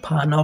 Fun of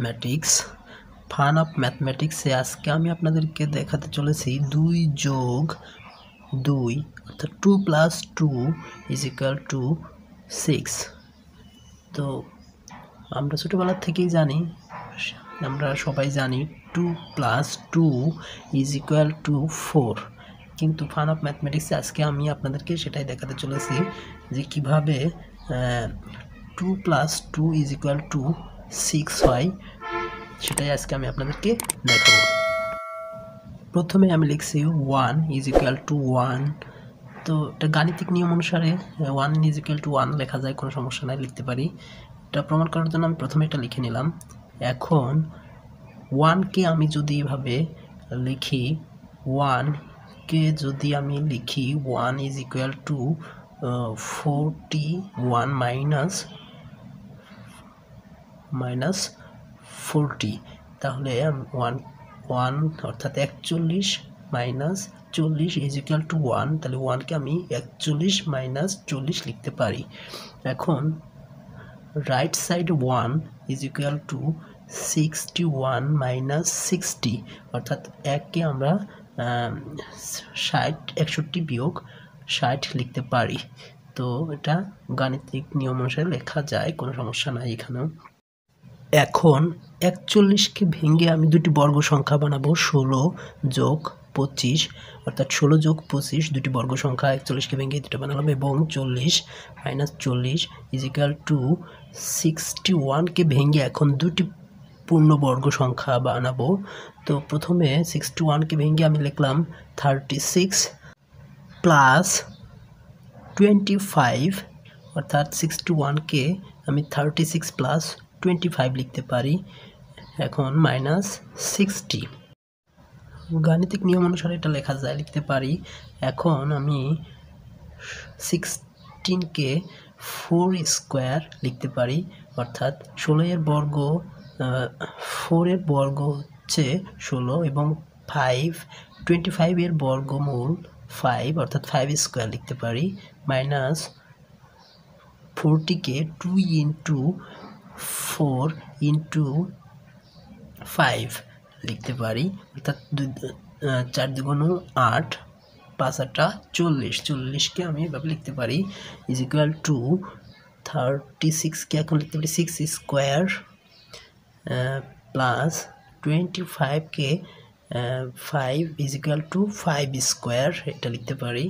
ম্যাথমেটিক্সে আজকে আমি আপনাদেরকে দেখাতে চলেছি 2 যোগ 2 অর্থাৎ 2 প্লাস 2 ইজ ইকুয়াল টু 6। তো আমরা ছোটোবেলা থেকেই জানি, আমরা সবাই জানি 2 প্লাস 2 ইজ ইকুয়াল টু 4, কিন্তু ফান অফ ম্যাথমেটিক্সে আজকে আমি আপনাদেরকে সেটাই দেখাতে চলেছি যে কীভাবে 2 প্লাস 2 ইজ ইকুয়াল টু 6 হয়, সেটাই আজকে আমি আপনাদেরকে দেখাবো। প্রথমে আমি লিখছি 1 ইজ ইকুয়াল টু 1। তো এটা গাণিতিক নিয়ম অনুসারে 1 ইজ ইকুয়াল টু 1 লেখা যায়, কোনো সমস্যা নাই, লিখতে পারি। এটা প্রমাণ করার জন্য আমি প্রথমে এটা লিখে নিলাম। এখন 1কে আমি যদি এভাবে লিখি, 1কে যদি আমি লিখি 1 ইজ ইকুয়াল টু 41 মাইনাস 40, তাহলে 1 অর্থাৎ 41 মাইনাস 40 ইজ ইকুয়াল টু 1, তাহলে 1কে আমি 41 মাইনাস 40 লিখতে পারি। এখন right side 1 is equal to 61 minus 60, অর্থাৎ 1কে আমরা 61 বিয়োগ 60 লিখতে পারি। তো এটা গাণিতিক নিয়ম অনুসারে লেখা যায়, কোনো সমস্যা নাই এখানেও। এখন 41কে ভেঙে আমি দুটি বর্গ সংখ্যা বানাবো, 16 যোগ 25, অর্থাৎ 16 যোগ 25 দুটি বর্গ সংখ্যা, 41কে ভেঙে দুটো বানালাম, এবং 40 মাইনাস 40 ইজ ইকুয়াল টু 61কে ভেঙে এখন দুটি পূর্ণবর্গ সংখ্যা বানাবো। তো প্রথমে 61কে ভেঙে আমি লিখলাম 36 প্লাস 25, অর্থাৎ 61কে আমি 36 প্লাস 25 লিখতে পারি। এখন মাইনাস 60, গাণিতিক নিয়ম অনুসারে এটা লেখা যায়, লিখতে পারি। এখন আমি 16কে 4 স্কোয়ার লিখতে পারি, অর্থাৎ 4 এর বর্গ হচ্ছে 16, এবং 25 এর বর্গমূল 5, অর্থাৎ 5 স্কোয়ার লিখতে পারি। মাইনাস 40কে 2 ইন্টু 4 ইন্টু 5 লিখতে পারি, অর্থাৎ 4 দুগুণ 8, 5 8 40, 40কে আমি এভাবে লিখতে পারি ইজ ইকুয়াল টু 36কে এখন লিখতে পারি 6 স্কোয়ার প্লাস 25কে 5 ইজ ইকুয়াল টু 5 স্কোয়ার, এটা লিখতে পারি।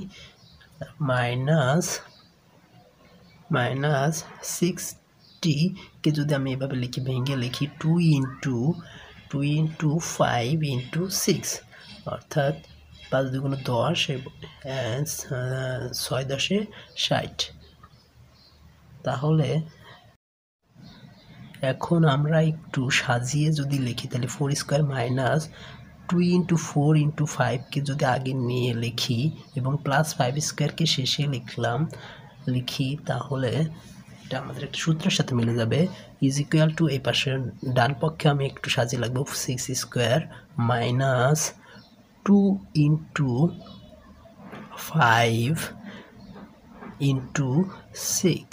মাইনাস 60কে যদি আমি এভাবে লিখি, ভেঙে লিখি 2 ইন্টু 5 ইন্টু 6, অর্থাৎ 5 দুগুণ 10, 6 10 60। তাহলে এখন আমরা একটু সাজিয়ে যদি লিখি, তাহলে 4 স্কোয়ার মাইনাস 2 ইন্টু 4 ইন্টু 5কে যদি আগে নিয়ে লিখি এবং প্লাস 5 স্কোয়ারকে শেষে লিখি, তাহলে এটা আমাদের একটা সূত্রের সাথে মিলে যাবে। ইজ ইকুয়াল টু, এই পাশের ডান পক্ষে আমি একটু সাজিয়ে লাগবো 6 square minus 2 into 5 into 6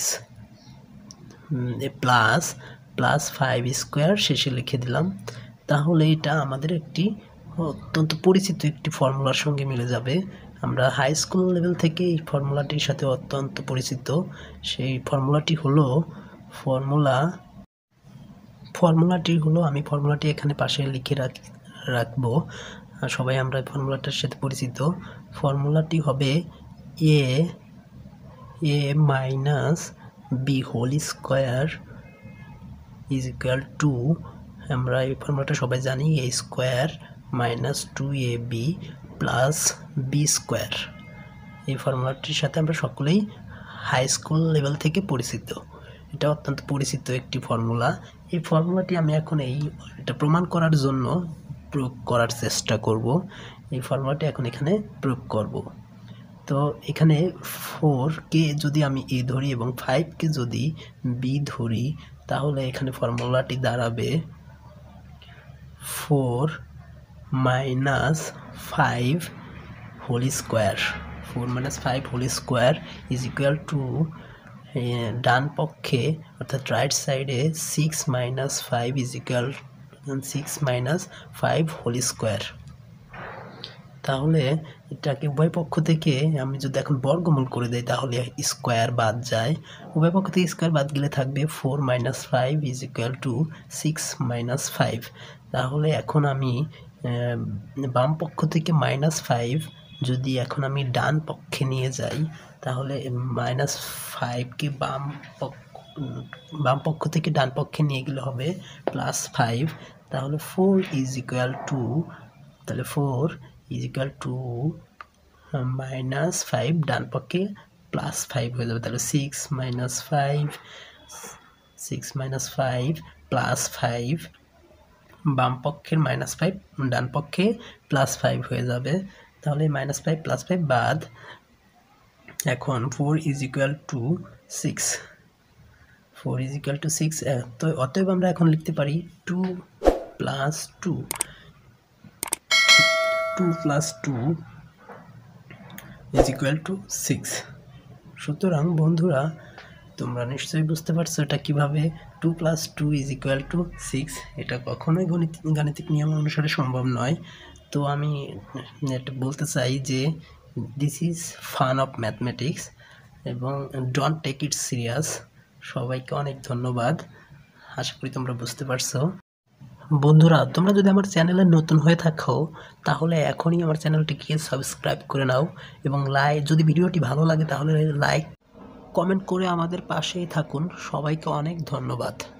plus 5 square শেষে লিখে দিলাম। তাহলে এটা আমাদের একটি অত্যন্ত পরিচিত একটি ফর্মুলার সঙ্গে মিলে যাবে। আমরা হাই স্কুল লেভেল থেকে এই ফর্মুলাটির সাথে অত্যন্ত পরিচিত। সেই ফর্মুলাটি হলো আমি ফর্মুলাটি এখানে পাশে লিখে রাখবো, সবাই আমরা ফর্মুলাটার সাথে পরিচিত। ফর্মুলাটি হবে a minus B whole square is equal to, আমরা এই ফর্মুলাটা সবাই জানি, a square minus 2ab plus B square. এই ফর্মুলাটির সাথে আমরা সকলেই হাই স্কুল লেভেল থেকে পরিচিত। এটা অত্যন্ত পরিচিত একটি ফর্মুলা। এই ফর্মুলাটি আমি এখন এটা প্রমাণ করার জন্য প্রয়োগ করার চেষ্টা করব। এই ফর্মুলাটি এখন এখানে প্রয়োগ করব। তো এখানে 4কে যদি আমি a ধরি এবং 5কে যদি b ধরি, তাহলে এখানে ফর্মুলাটি দাঁড়াবে 4 minus 5 whole square, 4 minus 5 whole square is equal to ডান পক্ষে অর্থাৎ রাইট সাইডে 6 minus 5 is equal 6 minus 5 whole square. তাহলে এটাকে উভয় পক্ষ থেকে আমি যদি এখন বর্গমূল করে দেই তাহলে স্কোয়ার বাদ যায়, উভয় পক্ষ থেকে স্কোয়ার বাদ গেলে থাকবে 4 minus 5 is equal to 6 minus 5। তাহলে এখন আমি বাম পক্ষ থেকে -5 যদি এখন আমি ডান পক্ষে নিয়ে যাই তাহলে -5কে বাম পক্ষ থেকে ডান পক্ষে নিয়ে গেলে হবে +5। তাহলে 4 ইজ ইকুয়াল টু -5 ডান পক্ষে +5 হয়ে যাবে। তাহলে 6 মাইনাস 5 +5 বাম পক্ষের -5 ডান পক্ষে +5 হয়ে যাবে। তাহলে -5 +5 বাদ, এখন 4 ইজ ইকুয়াল টু 6। তো অতএব আমরা এখন লিখতে পারি 2 + 2 ইজ ইকুয়াল টু 6। সুতরাং বন্ধুরা তোমরা নিশ্চয়ই বুঝতে পারছো এটা কিভাবে 2 + 2 ইজ ইকুয়াল টু 6। এটা কখনোই গাণিতিক নিয়ম অনুসারে সম্ভব নয়। তো আমি এটা বলতে চাই যে this is fun of mathematics এবং ডোন্ট টেক ইট সিরিয়াস। সবাইকে অনেক ধন্যবাদ, আশা করি তোমরা বুঝতে পারছো। বন্ধুরা তোমরা যদি আমার চ্যানেলে নতুন হয়ে থাকো তাহলে এখনই আমার চ্যানেলটিকে সাবস্ক্রাইব করে নাও এবং যদি ভিডিওটি ভালো লাগে তাহলে লাইক কমেন্ট করে আমাদের পাশেই থাকুন। সবাইকে অনেক ধন্যবাদ।